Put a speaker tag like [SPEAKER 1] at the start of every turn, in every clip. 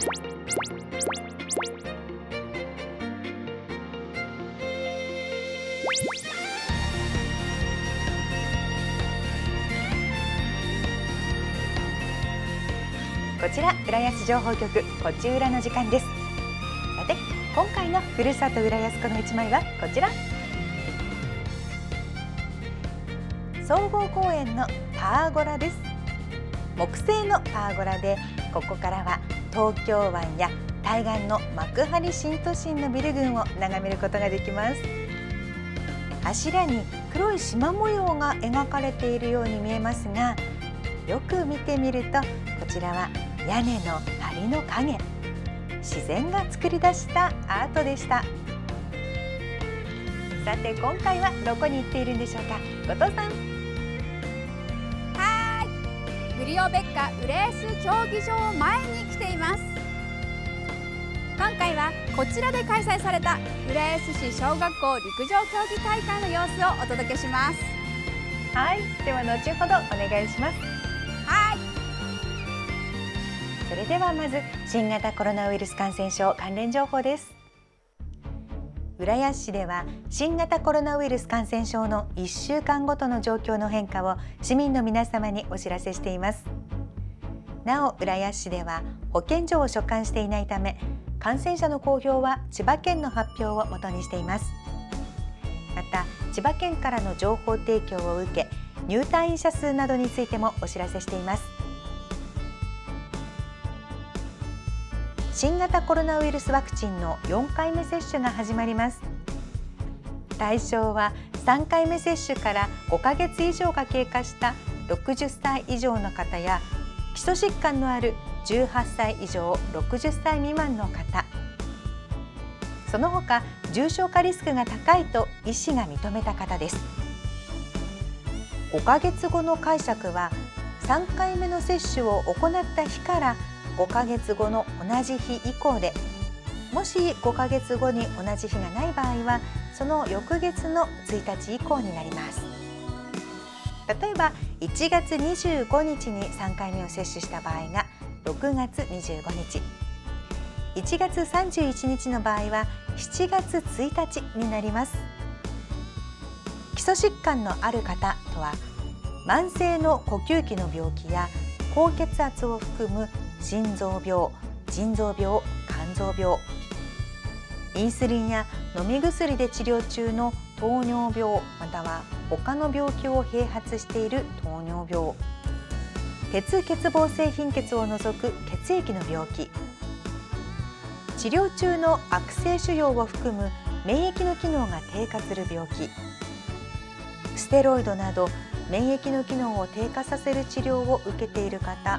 [SPEAKER 1] こちら浦安情報局こちうらの時間です。さて今回のふるさと浦安子の一枚はこちら、総合公園のパーゴラです。木製のパーゴラで、ここからは東京湾や対岸の幕張新都心のビル群を眺めることができます。柱に黒い縞模様が描かれているように見えますが、よく見てみるとこちらは屋根の梁の影、自然が作り出したアートでした。さて今回はどこに行っているんでしょうか。後藤さん。
[SPEAKER 2] はい、グリオベッカ浦安競技場前に来ています。今回はこちらで開催された浦安市小学校陸上競技大会の様子をお届けします。
[SPEAKER 1] はい、では後ほどお願いします。
[SPEAKER 2] はい、
[SPEAKER 1] それではまず新型コロナウイルス感染症関連情報です。浦安市では新型コロナウイルス感染症の1週間ごとの状況の変化を市民の皆様にお知らせしています。なお浦安市では保健所を所管していないため、感染者の公表は千葉県の発表をもとにしています。また千葉県からの情報提供を受け、入退院者数などについてもお知らせしています。新型コロナウイルスワクチンの4回目接種が始まります。対象は3回目接種から5ヶ月以上が経過した60歳以上の方や、基礎疾患のある18歳以上60歳未満の方、その他重症化リスクが高いと医師が認めた方です。5ヶ月後の解釈は3回目の接種を行った日から5ヶ月後の同じ日以降で、もし5ヶ月後に同じ日がない場合はその翌月の1日以降になります。例えば1月25日に3回目を接種した場合が6月25日、1月31日の場合は7月1日になります。基礎疾患のある方とは、慢性の呼吸器の病気や高血圧を含む心臓病、腎臓病、肝臓病、インスリンや飲み薬で治療中の糖尿病、または他の病気を併発している糖尿病、鉄欠乏性貧血を除く血液の病気、治療中の悪性腫瘍を含む免疫の機能が低下する病気、ステロイドなど免疫の機能を低下させる治療を受けている方、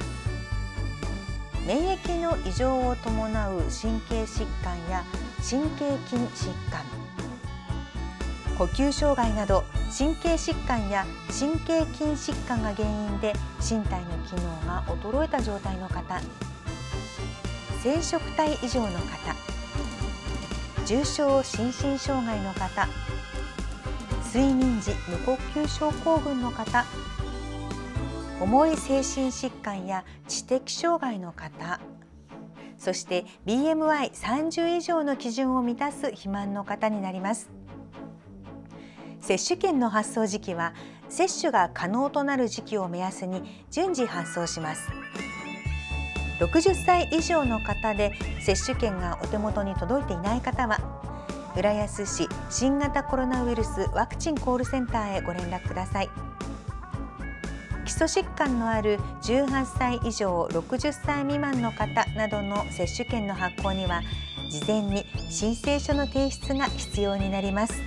[SPEAKER 1] 免疫の異常を伴う神経疾患や神経筋疾患、呼吸障害など神経疾患や神経筋疾患が原因で身体の機能が衰えた状態の方、染色体異常の方、重症心身障害の方、睡眠時無呼吸症候群の方、重い精神疾患や知的障害の方、そして BMI30 以上の基準を満たす肥満の方になります。接種券の発送時期は接種が可能となる時期を目安に順次発送します。60歳以上の方で接種券がお手元に届いていない方は、浦安市新型コロナウイルスワクチンコールセンターへご連絡ください。基礎疾患のある18歳以上60歳未満の方などの接種券の発行には事前に申請書の提出が必要になります。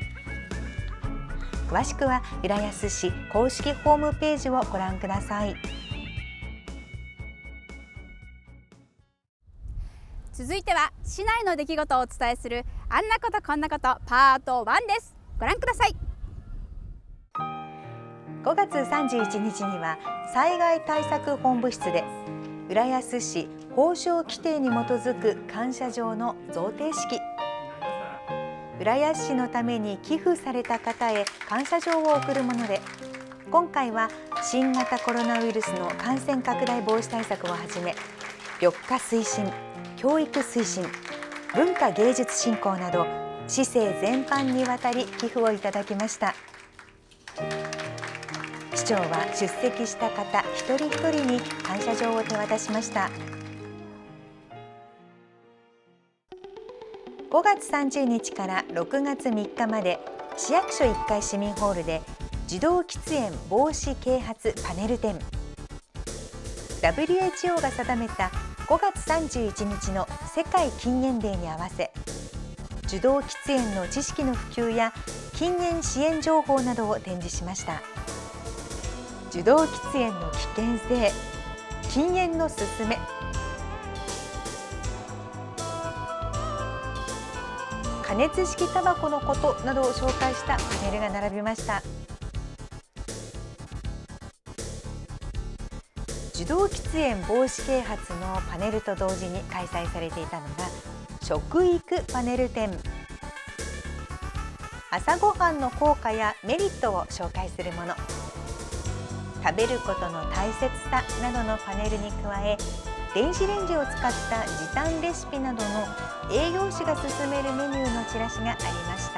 [SPEAKER 1] 詳しくは浦安市公式ホームページをご覧ください。
[SPEAKER 2] 続いては市内の出来事をお伝えするあんなことこんなことパート1です。ご覧ください。
[SPEAKER 1] 5月31日には災害対策本部室で浦安市法章規定に基づく感謝状の贈呈式、浦安市のために寄付された方へ感謝状を贈るもので、今回は新型コロナウイルスの感染拡大防止対策をはじめ、 緑化推進、教育推進、文化芸術振興など市政全般にわたり寄付をいただきました。市長は出席した方一人一人に感謝状を手渡しました。5月30日から6月3日まで市役所1階市民ホールで児童喫煙防止啓発パネル展、 WHO が定めた5月31日の世界禁煙デーに合わせ、受動喫煙の知識の普及や禁煙支援情報などを展示しました。受動喫煙の危険性、禁煙の勧め、加熱式タバコのことなどを紹介したパネルが並びました。受動喫煙防止啓発のパネルと同時に開催されていたのが食育パネル展。朝ごはんの効果やメリットを紹介するもの、食べることの大切さなどのパネルに加え、電子レンジを使った時短レシピなどの栄養士が勧めるメニューのチラシがありました。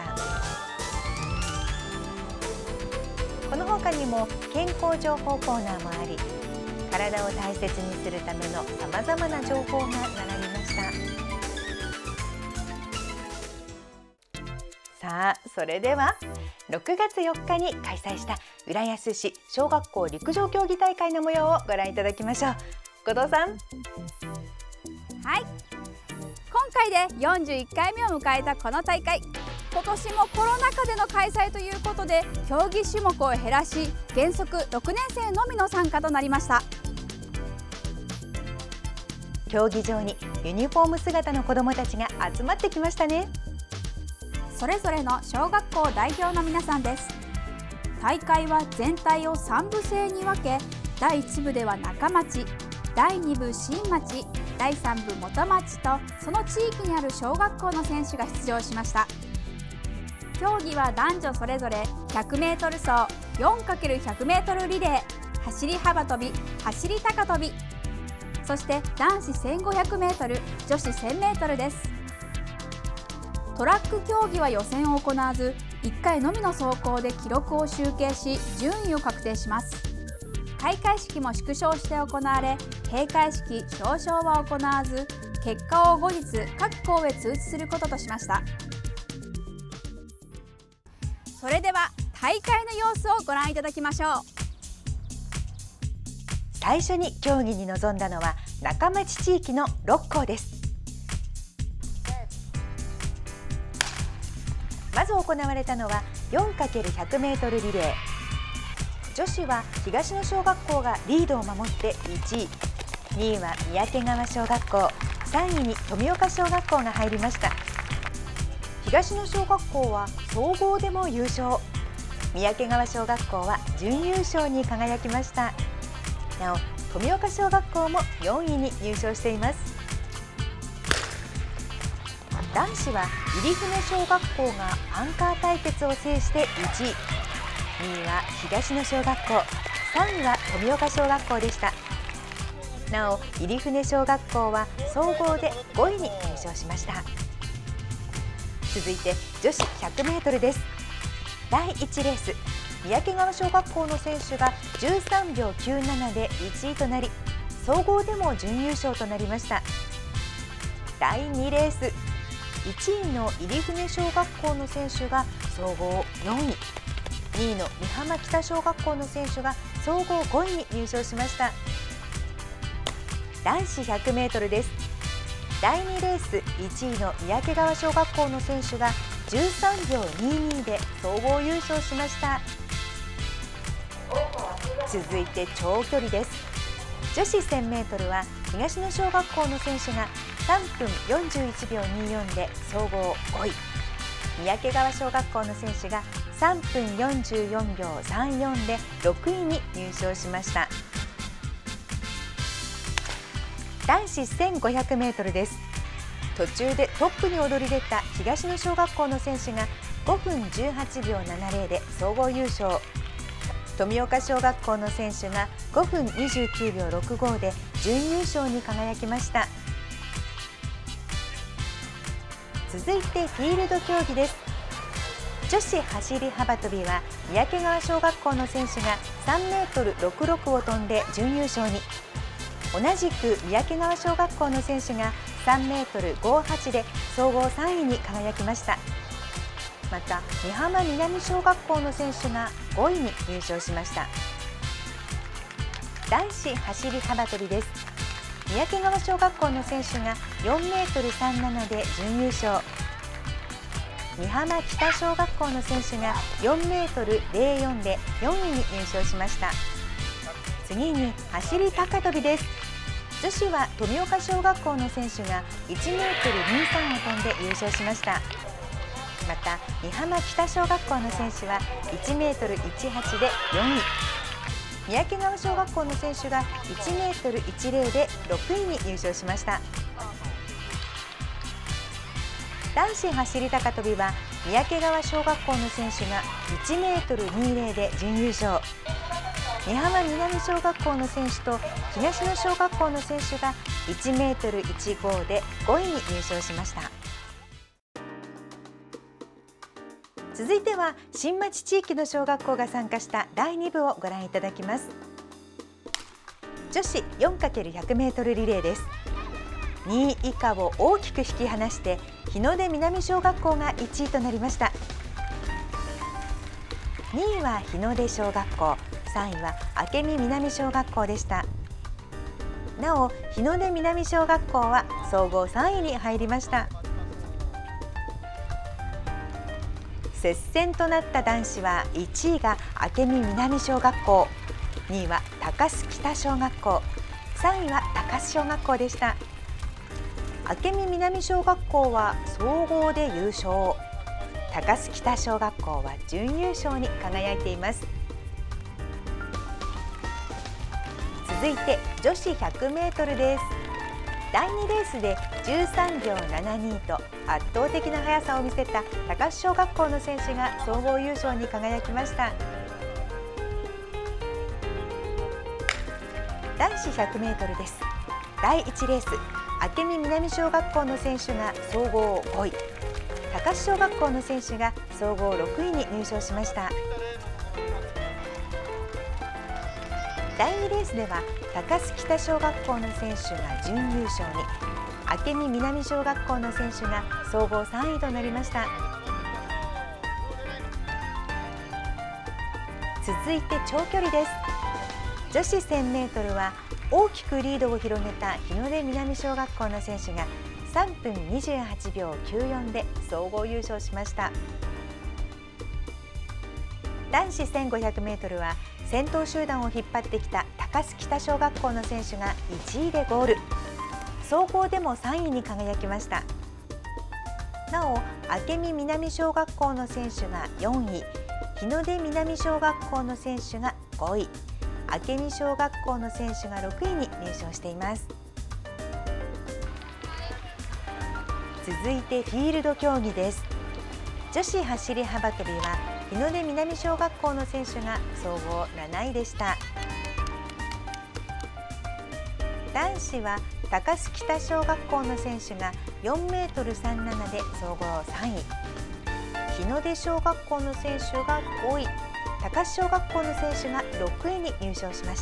[SPEAKER 1] この他にも健康情報コーナーもあり、体を大切にするためのさまざまな情報が並びました。さあ、それでは6月4日に開催した浦安市小学校陸上競技大会の模様をご覧いただきましょう。後藤さん。
[SPEAKER 2] はい、今回で41回目を迎えたこの大会、今年もコロナ禍での開催ということで競技種目を減らし、原則6年生のみの参加となりました。
[SPEAKER 1] 競技場にユニフォーム姿の子どもたちが集まってきましたね。
[SPEAKER 2] それぞれの小学校代表の皆さんです。大会は全体を3部制に分け、第1部では中町、第2部新町、第3部元町とその地域にある小学校の選手が出場しました。競技は男女それぞれ 100m 走、4×100m リレー、走り幅跳び、走り高跳び、そして男子 1500m、女子 1000m です。トラック競技は予選を行わず、1回のみの走行で記録を集計し順位を確定します。開会式も縮小して行われ、閉会式・表彰は行わず、結果を後日各校へ通知することとしました。それでは大会の様子をご覧いただきましょう。
[SPEAKER 1] 最初に競技に臨んだのは中町地域の6校です。まず行われたのは 4×100m リレー。女子は東野小学校がリードを守って1位、2位は三宅川小学校、3位に富岡小学校が入りました。東野小学校は総合でも優勝、三宅川小学校は準優勝に輝きました。なお富岡小学校も4位に入賞しています。男子は入船小学校がアンカー対決を制して1位、2位は東野小学校、3位は富岡小学校でした。なお入船小学校は総合で5位に入賞しました。続いて女子 100m です。第1レース、三宅川小学校の選手が13秒97で1位となり、総合でも準優勝となりました。第2レース、1位の入船小学校の選手が総合4位、2位の美浜北小学校の選手が総合5位に入賞しました。男子 100m です。第2レース、1位の三宅川小学校の選手が13秒22で総合優勝しました。続いて長距離です。女子 1000m は東野小学校の選手が3分41秒24で総合5位、三宅川小学校の選手が3分44秒34で6位に入賞しました。男子 1500m です。途中でトップに躍り出た東野小学校の選手が5分18秒70で総合優勝、富岡小学校の選手が5分29秒65で準優勝に輝きました。続いてフィールド競技です。女子走り幅跳びは三宅川小学校の選手が3メートル66を飛んで準優勝に。同じく三宅川小学校の選手が3メートル58で総合3位に輝きました。また美浜南小学校の選手が5位に入賞しました。男子走り幅跳びです。三宅川小学校の選手が4メートル37で準優勝。美浜北小学校の選手が4メートル04で4位に入賞しました。次に走り高跳びです。女子は富岡小学校の選手が1メートル23を飛んで優勝しました。また美浜北小学校の選手は1メートル18で4位。三宅川小学校の選手が1メートル10で6位に入賞しました。男子走り高跳びは三宅川小学校の選手が1メートル20で準優勝。美浜南小学校の選手と東野小学校の選手が1メートル15で5位に入賞しました。続いては新町地域の小学校が参加した第2部をご覧いただきます。女子 4×100m リレーです。2位以下を大きく引き離して日の出南小学校が1位となりました。2位は日の出小学校、3位は明美南小学校でした。なお日の出南小学校は総合3位に入りました。接戦となった男子は1位が明美南小学校、2位は高須北小学校、3位は高須小学校でした。明美南小学校は総合で優勝、高須北小学校は準優勝に輝いています。続いて女子 100m です。第2レースで13秒72と圧倒的な速さを見せた高須小学校の選手が総合優勝に輝きました。男子 100m です。第1レース、明美南小学校の選手が総合5位、高須小学校の選手が総合6位に入賞しました。第2レースでは高須北小学校の選手が準優勝に、明美南小学校の選手が総合3位となりました。続いて長距離です。女子 1000m は大きくリードを広げた日の出南小学校の選手が3分28秒94で総合優勝しました。男子 1500m は先頭集団を引っ張ってきた高須北小学校の選手が1位でゴール、総合でも3位に輝きました。なお明美南小学校の選手が4位、日の出南小学校の選手が5位、明美小学校の選手が6位に入賞しています。続いてフィールド競技です。女子走り幅跳びは日の出南小学校の選手が総合7位でした。男子は高須北小学校の選手が4メートル37で総合3位、日の出小学校の選手が5位、高須小学校の選手が6位に入賞しました。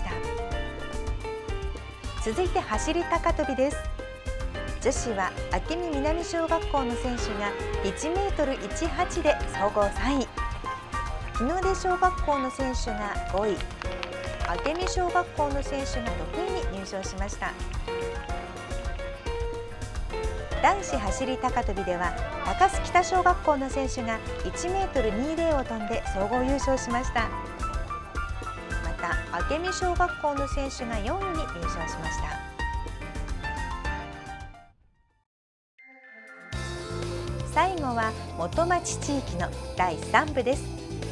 [SPEAKER 1] 続いて走り高跳びです。女子は明美南小学校の選手が1メートル18で総合3位、日の出小学校の選手が5位、明美小学校の選手が6位に入賞しました。男子走り高跳びでは高須北小学校の選手が1メートル20を飛んで総合優勝しました。また明美小学校の選手が4位に入賞しました。最後は元町地域の第3部です。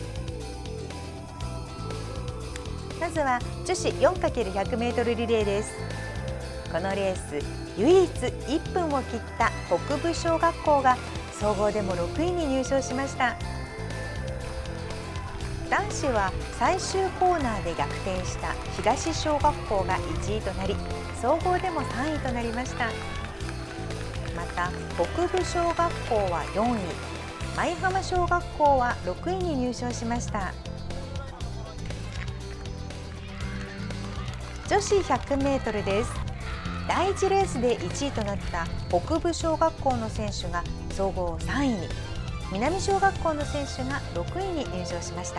[SPEAKER 1] まずは女子 4×100m リレーです。このレース唯一1分を切った北部小学校が総合でも6位に入賞しました。男子は最終コーナーで逆転した東小学校が1位となり総合でも3位となりました。また北部小学校は4位、舞浜小学校は6位に入賞しました。女子100メートルです。第1レースで1位となった北部小学校の選手が総合3位に、南小学校の選手が6位に入賞しました。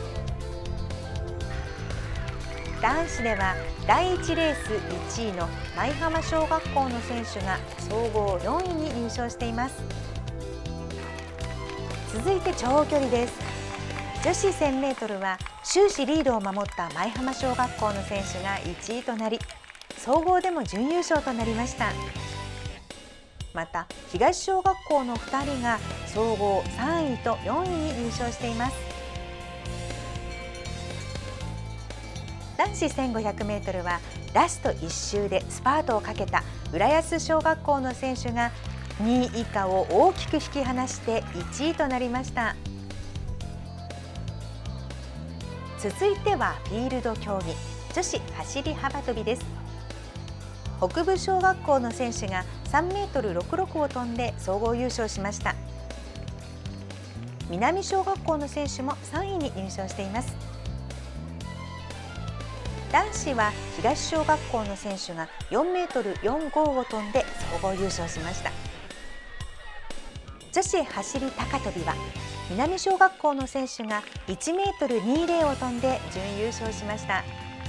[SPEAKER 1] 男子では第1レース1位の舞浜小学校の選手が総合4位に入賞しています。続いて長距離です。女子1000メートルは終始リードを守った舞浜小学校の選手が1位となり、総合でも準優勝となりました。また東小学校の2人が総合3位と4位に入賞しています。男子1500メートルはラスト1周でスパートをかけた浦安小学校の選手が2位以下を大きく引き離して1位となりました。続いてはフィールド競技、女子走り幅跳びです。北部小学校の選手が3メートル66を飛んで総合優勝しました。南小学校の選手も3位に入賞しています。男子は東小学校の選手が4メートル45を飛んで総合優勝しました。女子走り高跳びは南小学校の選手が1メートル20を飛んで準優勝しました。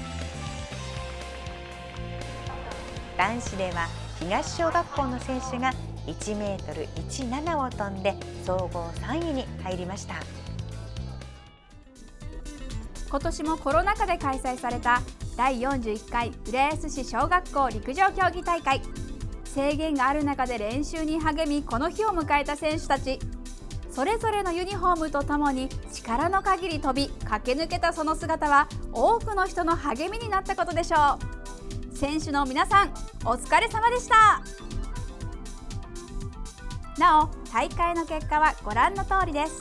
[SPEAKER 1] 男子では東小学校の選手が1メートル17を飛んで総合3位に入りました。
[SPEAKER 2] 今年もコロナ禍で開催された第41回浦安市小学校陸上競技大会。制限がある中で練習に励み、この日を迎えた選手たち。それぞれのユニフォームとともに力の限り飛び駆け抜けたその姿は多くの人の励みになったことでしょう。選手の皆さん、お疲れ様でした。なお、大会の結果はご覧の通りです。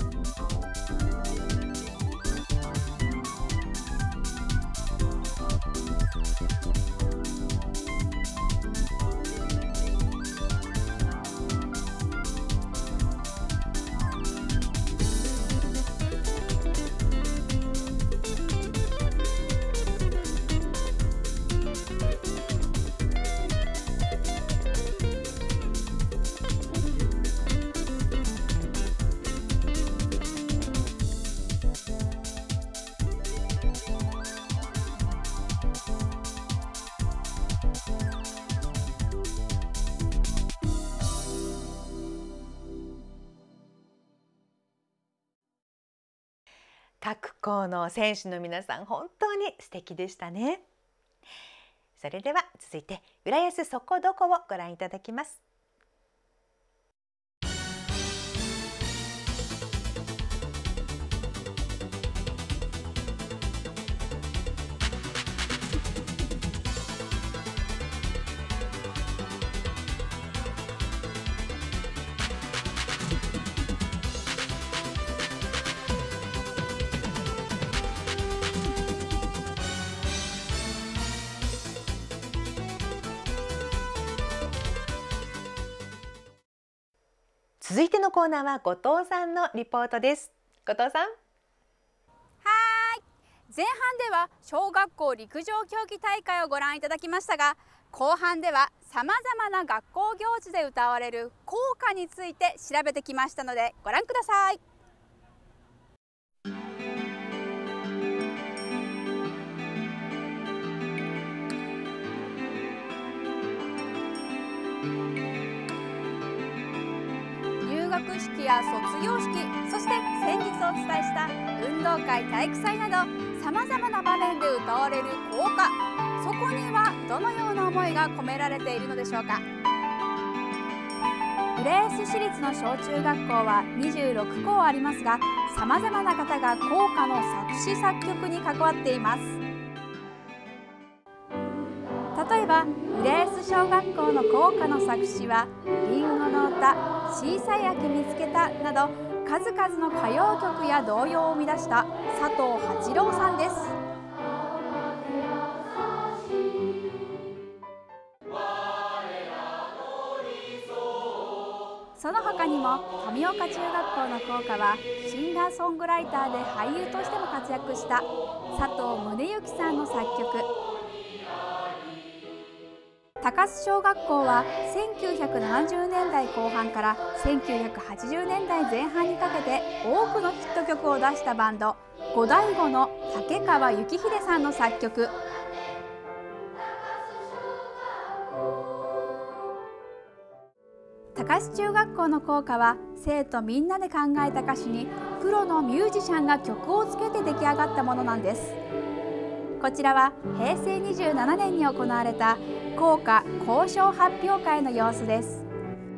[SPEAKER 1] 各校の選手の皆さん、本当に素敵でしたね。それでは続いて浦安そこどこをご覧いただきます。続いてのコーナーは後藤さんのリポートです。後藤さん。
[SPEAKER 2] 前半では小学校陸上競技大会をご覧いただきましたが、後半ではさまざまな学校行事で歌われる校歌について調べてきましたのでご覧ください。入学式や卒業式、そして先日お伝えした運動会、体育祭などさまざまな場面で歌われる校歌、そこにはどのような思いが込められているのでしょうか。浦安市立の小中学校は26校ありますが、さまざまな方が校歌の作詞作曲に関わっています。例えば浦安小学校の校歌の作詞は「りんごの歌」「小さい秋見つけた」など数々の歌謡曲や童謡を生み出した佐藤八郎さんです。 その他にも富岡中学校の校歌はシンガーソングライターで俳優としても活躍した佐藤宗幸さんの作曲。高須小学校は1970年代後半から1980年代前半にかけて多くのヒット曲を出したバンドゴダイゴの竹川幸秀さんの作曲。高須中学校の校歌は生徒みんなで考えた歌詞にプロのミュージシャンが曲をつけて出来上がったものなんです。こちらは平成27年に行われた校歌校章発表会の様子です。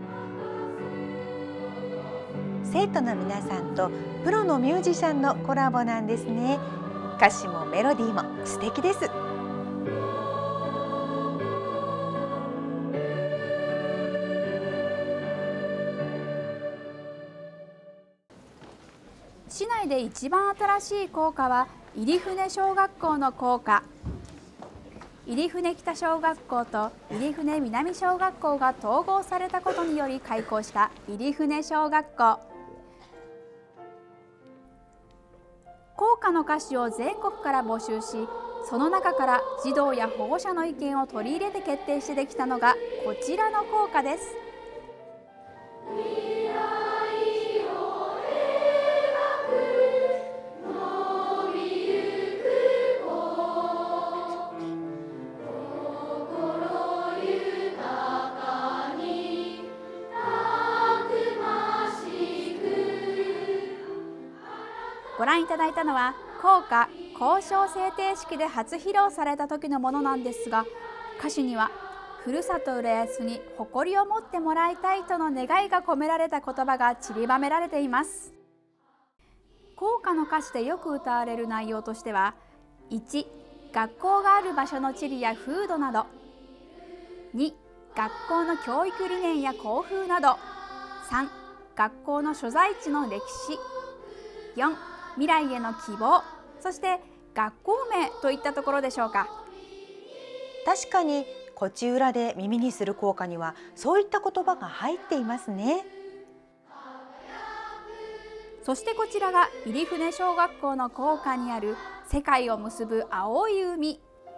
[SPEAKER 1] 生徒の皆さんとプロのミュージシャンのコラボなんですね。歌詞もメロディーも素敵です。
[SPEAKER 2] 市内で一番新しい校歌は入船小学校の校歌。入船北小学校と入船南小学校が統合されたことにより開校した入船小学校。校歌の歌詞を全国から募集し、その中から児童や保護者の意見を取り入れて決定してできたのがこちらの校歌です。ご覧いただいたのは校歌校章制定式で初披露された時のものなんですが、歌詞にはふるさと浦安に誇りを持ってもらいたいとの願いが込められた言葉が散りばめられています。校歌の歌詞でよく歌われる内容としては、1、学校がある場所の地理や風土など、2、学校の教育理念や校風など、3、学校の所在地の歴史、4、未来への希望、そして学校名といったところでしょうか。
[SPEAKER 1] 確かに口裏で耳にする校歌にはそういった言葉が入っていますね。
[SPEAKER 2] そしてこちらが入船小学校の校歌にある世界を結ぶ青い海。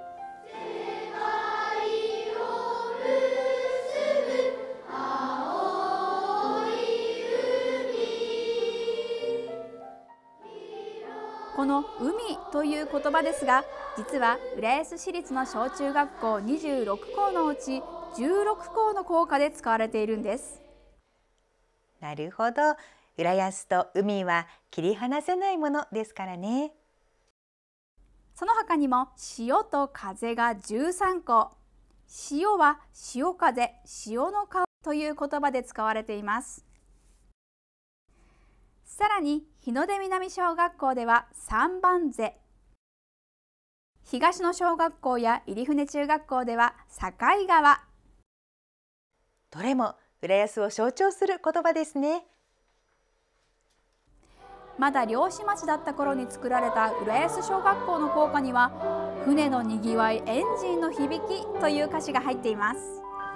[SPEAKER 2] この海という言葉ですが、実は浦安市立の小中学校26校のうち16校の校歌で使われているんです。
[SPEAKER 1] なるほど、浦安と海は切り離せないものですからね。
[SPEAKER 2] その他にも潮と風が13校、潮は潮風、潮の川という言葉で使われています。さらに日の出南小学校では三番瀬、東野小学校や入船中学校では境川。
[SPEAKER 1] どれも浦安を象徴する言葉ですね。
[SPEAKER 2] まだ漁師町だった頃に作られた浦安小学校の校歌には、船のにぎわい、エンジンの響きという歌詞が入っています。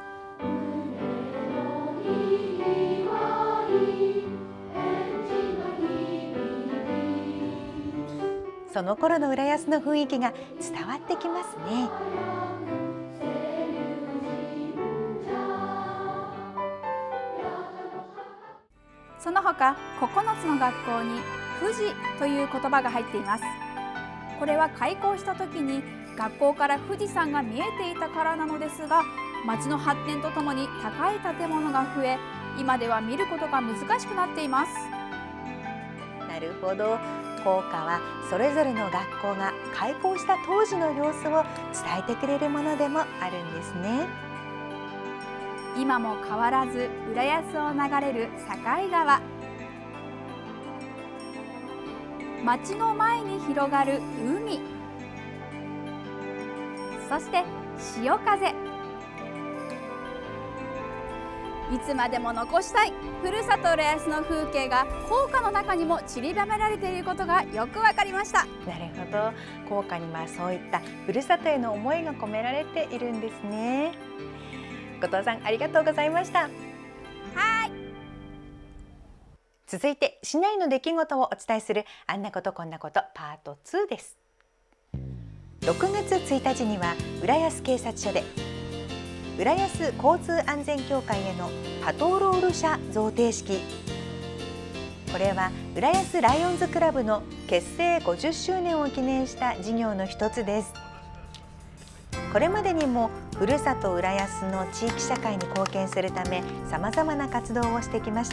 [SPEAKER 1] その頃の浦安の雰囲気が伝わってきますね。
[SPEAKER 2] その他9つの学校に富士という言葉が入っています。これは開校した時に学校から富士山が見えていたからなのですが、町の発展とともに高い建物が増え、今では見ることが難しくなっています。
[SPEAKER 1] なるほど、校歌はそれぞれの学校が開校した当時の様子を伝えてくれるものでもあるんですね。
[SPEAKER 2] 今も変わらず浦安を流れる境川、町の前に広がる海、そして潮風。いつまでも残したいふるさと浦安の風景が校歌の中にも散りばめられていることがよくわかりました。
[SPEAKER 1] なるほど、校歌にはそういったふるさとへの思いが込められているんですね。後藤さん、ありがとうございました。
[SPEAKER 2] はい。
[SPEAKER 1] 続いて市内の出来事をお伝えするあんなことこんなことパート2です。6月1日には浦安警察署で浦安交通安全協会へのパトロール車贈呈式、これは浦安ライオンズクラブの結成50周年を記念した事業の一つです。これまでにもふるさと浦安の地域社会に貢献するためさまざまな活動をしてきました。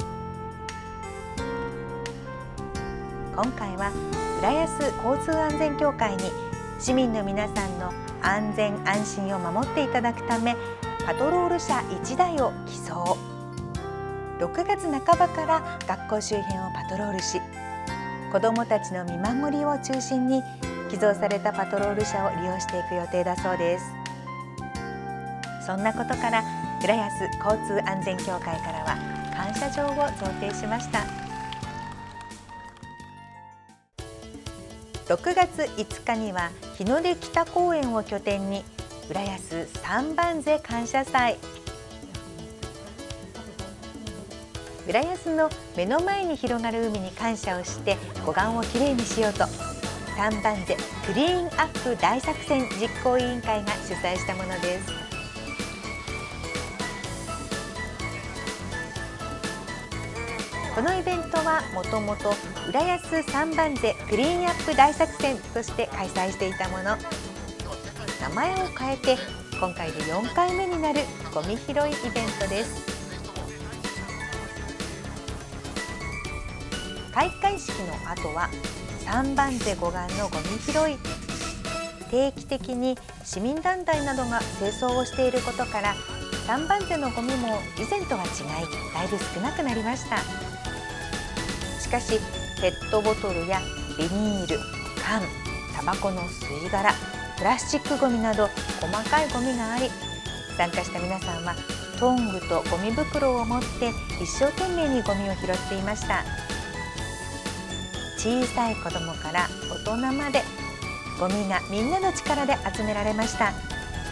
[SPEAKER 1] 今回は浦安交通安全協会に市民の皆さんの安全安心を守っていただくためパトロール車1台を寄贈。6月半ばから学校周辺をパトロールし、子どもたちの見守りを中心に寄贈されたパトロール車を利用していく予定だそうです。そんなことから浦安交通安全協会からは感謝状を贈呈しました。6月5日には日の出北公園を拠点に浦安三番瀬感謝祭。浦安の目の前に広がる海に感謝をして護岸をきれいにしようと三番瀬クリーンアップ大作戦実行委員会が主催したものです。このイベントはもともと浦安三番瀬クリーンアップ大作戦として開催していたもの。名前を変えて今回で4回目になるゴミ拾いイベントです。開会式の後は三番瀬護岸のゴミ拾い。定期的に市民団体などが清掃をしていることから三番瀬のゴミも以前とは違いだいぶ少なくなりました。しかしペットボトルやビニール、缶、タバコの吸い殻、プラスチックごみなど細かいごみがあり、参加した皆さんはトングとゴミ袋を持って一生懸命にゴミを拾っていました。小さい子どもから大人までゴミがみんなの力で集められました。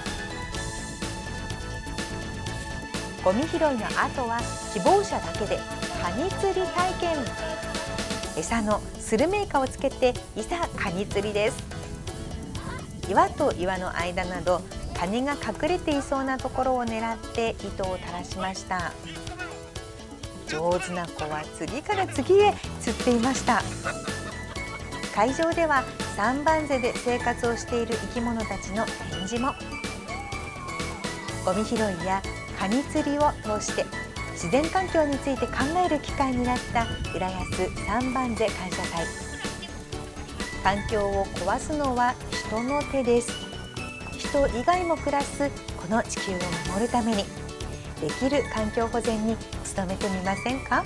[SPEAKER 1] ゴミ拾いの後は希望者だけでカニ釣り体験。餌のスルメイカをつけていざカニ釣りです。岩と岩の間などカニが隠れていそうなところを狙って糸を垂らしました。上手な子は次から次へ釣っていました。会場では三番瀬で生活をしている生き物たちの展示も。ゴミ拾いやカニ釣りを通して自然環境について考える機会になった浦安三番瀬感謝祭。環境を壊すのは人の手です。人以外も暮らすこの地球を守るためにできる環境保全に努めてみませんか。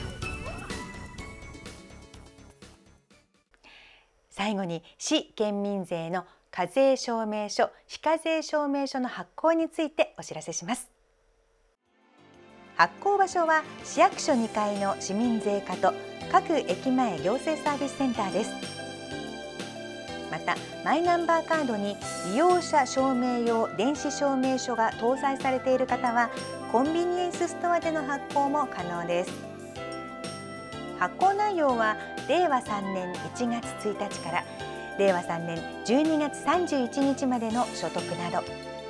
[SPEAKER 1] 最後に市県民税の課税証明書、非課税証明書の発行についてお知らせします。発行場所は市役所2階の市民税課と各駅前行政サービスセンターです。またマイナンバーカードに利用者証明用電子証明書が搭載されている方はコンビニエンスストアでの発行も可能です。発行内容は令和3年1月1日から令和3年12月31日までの所得など。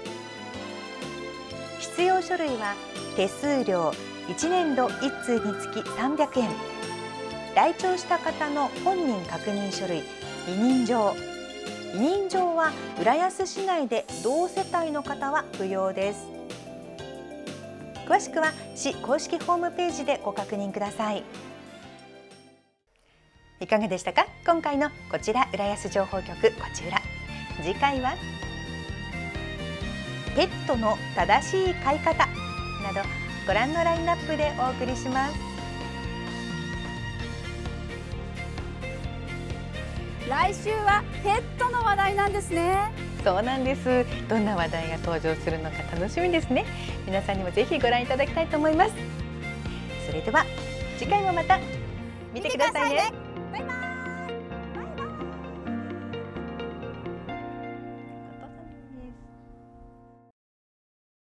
[SPEAKER 1] 必要書類は手数料1年度1通につき300円、来庁した方の本人確認書類、委任状。委任状は浦安市内で同世帯の方は不要です。詳しくは市公式ホームページでご確認ください。いかがでしたか。今回のこちら浦安情報局こちら。次回はペットの正しい飼い方などご覧のラインナップでお送りします。
[SPEAKER 2] 来週はペットの話題なんですね。
[SPEAKER 1] そうなんです。どんな話題が登場するのか楽しみですね。皆さんにもぜひご覧いただきたいと思います。それでは次回もまた見てくださいね。